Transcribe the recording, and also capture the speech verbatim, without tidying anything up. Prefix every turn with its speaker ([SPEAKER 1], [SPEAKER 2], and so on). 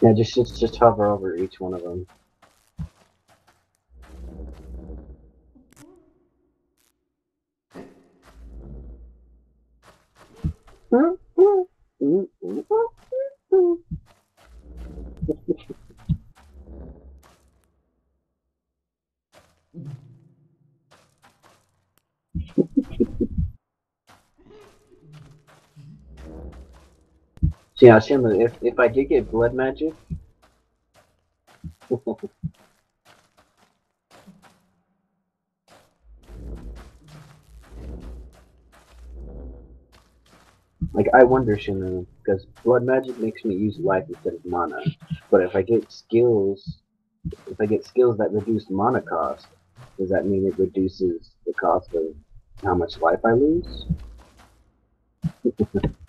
[SPEAKER 1] Yeah, just just just hover over each one of them. See now, Shimmer, if if I did get blood magic, like I wonder, Shimmer, because blood magic makes me use life instead of mana. But if I get skills, if I get skills that reduce mana cost, does that mean it reduces the cost of how much life I lose?